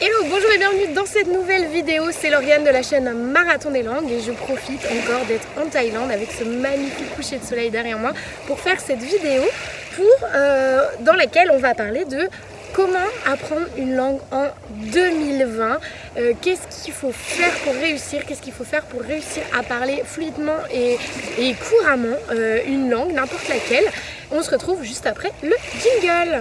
Hello, bonjour et bienvenue dans cette nouvelle vidéo. C'est Lauriane de la chaîne Marathon des Langues et je profite encore d'être en Thaïlande avec ce magnifique coucher de soleil derrière moi pour faire cette vidéo dans laquelle on va parler de comment apprendre une langue en 2020. Qu'est-ce qu'il faut faire pour réussir? Qu'est-ce qu'il faut faire pour réussir à parler fluidement et couramment une langue, n'importe laquelle? On se retrouve juste après le jingle.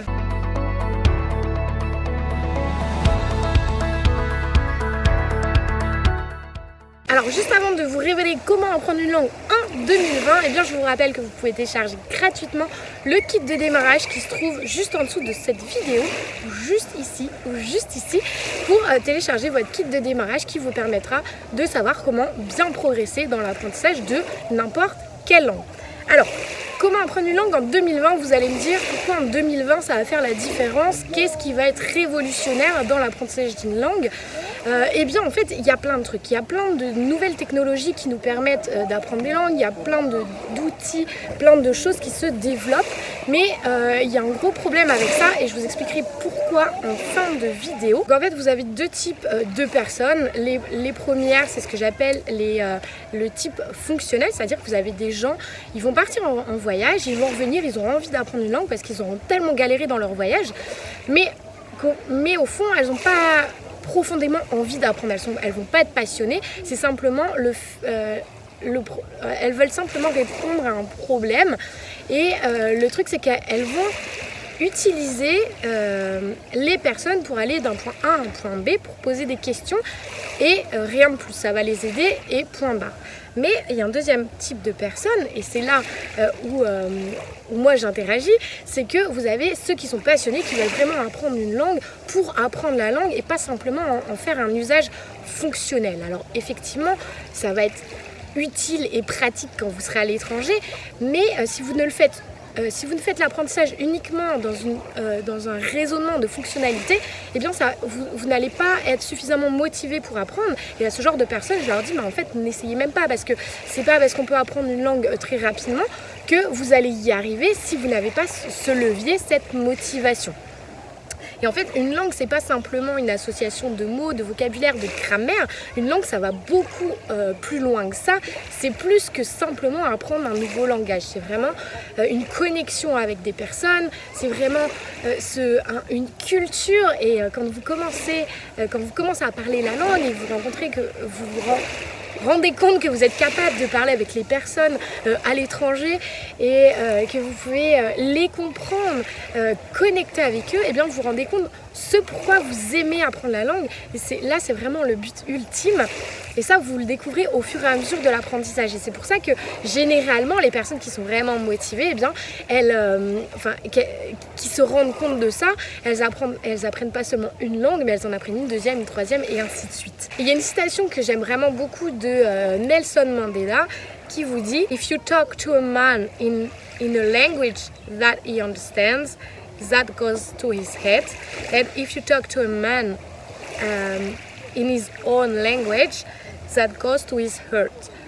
Alors juste avant de vous révéler comment apprendre une langue en 2020, eh bien je vous rappelle que vous pouvez télécharger gratuitement le kit de démarrage qui se trouve juste en dessous de cette vidéo, ou juste ici, pour télécharger votre kit de démarrage qui vous permettra de savoir comment bien progresser dans l'apprentissage de n'importe quelle langue. Alors, comment apprendre une langue en 2020? Vous allez me dire pourquoi en 2020 ça va faire la différence? Qu'est-ce qui va être révolutionnaire dans l'apprentissage d'une langue? Eh bien en fait il y a plein de trucs, il y a plein de nouvelles technologies qui nous permettent d'apprendre des langues, il y a plein d'outils, plein de choses qui se développent, mais il y a un gros problème avec ça et je vous expliquerai pourquoi en fin de vidéo. Donc, en fait vous avez deux types de personnes. Les premières, c'est ce que j'appelle le type fonctionnel, c'est-à-dire que vous avez des gens, ils vont partir en voyage, ils vont revenir, ils ont envie d'apprendre une langue parce qu'ils auront tellement galéré dans leur voyage, mais au fond elles n'ont pas profondément envie d'apprendre, elles vont pas être passionnées, c'est simplement elles veulent simplement répondre à un problème et le truc c'est qu'elles vont utiliser les personnes pour aller d'un point A à un point B pour poser des questions et rien de plus, ça va les aider et point barre. Mais il y a un deuxième type de personnes et c'est là où moi j'interagis, c'est que vous avez ceux qui sont passionnés, qui veulent vraiment apprendre une langue pour apprendre la langue et pas simplement en faire un usage fonctionnel. Alors effectivement, ça va être utile et pratique quand vous serez à l'étranger, mais si vous ne faites l'apprentissage uniquement dans un raisonnement de fonctionnalité, eh bien vous n'allez pas être suffisamment motivé pour apprendre. Et à ce genre de personnes, je leur dis, mais en fait, n'essayez même pas, parce que c'est pas parce qu'on peut apprendre une langue très rapidement que vous allez y arriver si vous n'avez pas ce levier, cette motivation. Et en fait, une langue, c'est pas simplement une association de mots, de vocabulaire, de grammaire. Une langue, ça va beaucoup plus loin que ça. C'est plus que simplement apprendre un nouveau langage. C'est vraiment une connexion avec des personnes. C'est vraiment une culture. Et quand vous commencez à parler la langue et vous rencontrez que vous vous rendez compte que vous êtes capable de parler avec les personnes à l'étranger et que vous pouvez les comprendre, connecter avec eux, et bien vous vous rendez compte ce pourquoi vous aimez apprendre la langue. Et c'est vraiment le but ultime. Et ça, vous le découvrez au fur et à mesure de l'apprentissage. Et c'est pour ça que généralement, les personnes qui sont vraiment motivées, eh bien, qui se rendent compte de ça, elles apprennent pas seulement une langue, mais elles en apprennent une deuxième, une troisième, et ainsi de suite. Et il y a une citation que j'aime vraiment beaucoup de Nelson Mandela qui vous dit: "If you talk to a man in a language that he understands, that goes to his head. And if you talk to a man in his own language, that goes to his heart."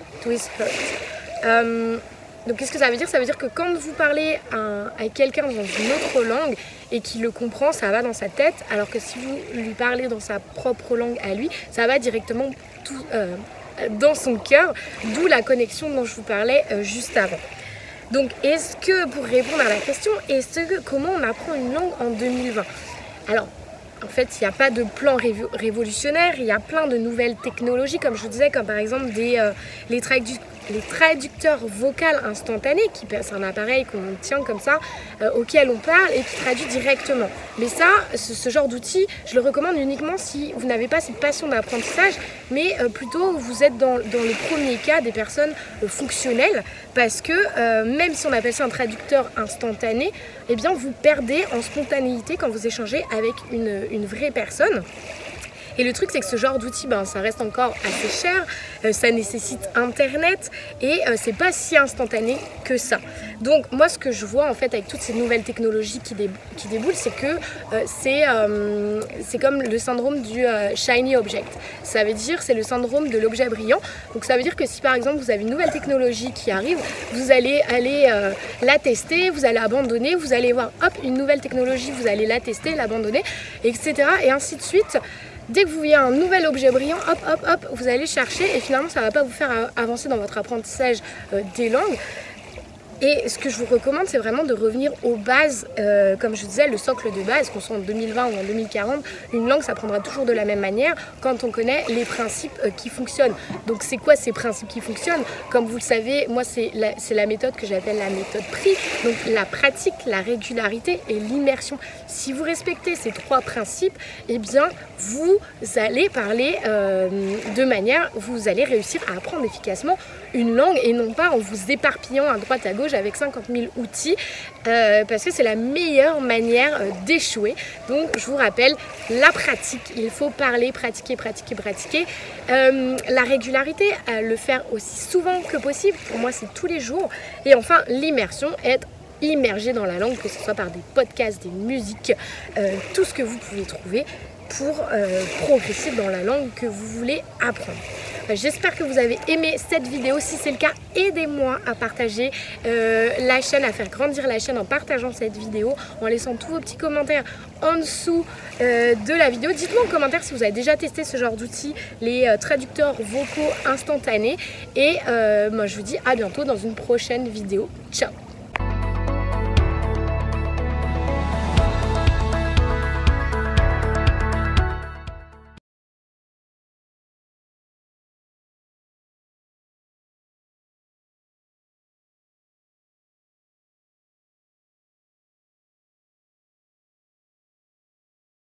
Donc qu'est-ce que ça veut dire? Ça veut dire que quand vous parlez à quelqu'un dans une autre langue et qu'il le comprend, ça va dans sa tête, alors que si vous lui parlez dans sa propre langue à lui, ça va directement dans son cœur, d'où la connexion dont je vous parlais juste avant. Donc est-ce que, pour répondre à la question, comment on apprend une langue en 2020? Alors, en fait, il n'y a pas de plan révolutionnaire, il y a plein de nouvelles technologies, comme je vous disais, comme par exemple les traducteurs vocaux instantanés, c'est un appareil qu'on tient comme ça, auquel on parle et qui traduit directement. Mais ça, ce genre d'outil, je le recommande uniquement si vous n'avez pas cette passion d'apprentissage, mais plutôt vous êtes dans le premier cas des personnes fonctionnelles, parce que même si on appelle ça un traducteur instantané, eh bien vous perdez en spontanéité quand vous échangez avec une vraie personne. Et le truc, c'est que ce genre d'outil, ça reste encore assez cher, ça nécessite internet et c'est pas si instantané que ça. Donc moi, ce que je vois en fait avec toutes ces nouvelles technologies qui déboulent, c'est que c'est comme le syndrome du shiny object. Ça veut dire, c'est le syndrome de l'objet brillant. Donc ça veut dire que si par exemple vous avez une nouvelle technologie qui arrive, vous allez aller la tester, vous allez abandonner, vous allez voir hop une nouvelle technologie, vous allez la tester, l'abandonner, etc. et ainsi de suite. Dès que vous voyez un nouvel objet brillant, hop, hop, hop, vous allez chercher et finalement ça ne va pas vous faire avancer dans votre apprentissage des langues. Et ce que je vous recommande, c'est vraiment de revenir aux bases, comme je disais, le socle de base, qu'on soit en 2020 ou en 2040, une langue s'apprendra toujours de la même manière quand on connaît les principes qui fonctionnent. Donc c'est quoi ces principes qui fonctionnent? Comme vous le savez, moi c'est la méthode que j'appelle la méthode PRI, donc la pratique, la régularité et l'immersion. Si vous respectez ces 3 principes, eh bien vous allez parler vous allez réussir à apprendre efficacement une langue et non pas en vous éparpillant à droite à gauche avec 50 000 outils parce que c'est la meilleure manière d'échouer. Donc je vous rappelle, la pratique, il faut parler, pratiquer, pratiquer, pratiquer. La régularité, le faire aussi souvent que possible, pour moi c'est tous les jours. Et enfin l'immersion, être immergé dans la langue, que ce soit par des podcasts, des musiques, tout ce que vous pouvez trouver pour progresser dans la langue que vous voulez apprendre. J'espère que vous avez aimé cette vidéo. Si c'est le cas, aidez-moi à partager la chaîne, à faire grandir la chaîne en partageant cette vidéo, en laissant tous vos petits commentaires en dessous de la vidéo. Dites-moi en commentaire si vous avez déjà testé ce genre d'outils, les traducteurs vocaux instantanés. Et moi je vous dis à bientôt dans une prochaine vidéo. Ciao!